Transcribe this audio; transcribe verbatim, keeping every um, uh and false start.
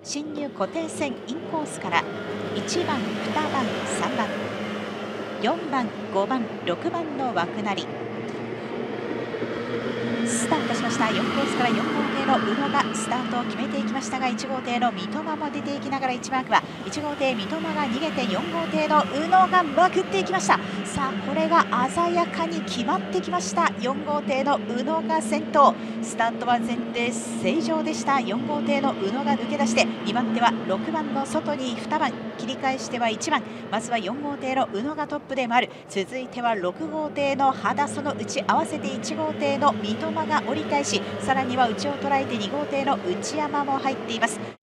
進入固定線インコースからいちばん、にばん、さんばん、よんばん、ごばん、ろくばんの枠なりスタートしました。よんコースからよん号艇の宇野がスタートを決めていきましたが、いち号艇の三笘も出ていきながらいちマークは、いち号艇三笘が逃げてよん号艇の宇野がまくっていきました。さあこれが鮮やかに決まってきました。よん号艇の宇野が先頭、スタートは前提正常でした。よん号艇の宇野が抜け出して、にばん手はろくばんの外ににばん、切り返してはいちばん、まずはよん号艇の宇野がトップで回る。続いてはろく号艇の肌、その内合わせていち号艇の三笘が折り返し、さらには内を捉えてに号艇の内山も入っています。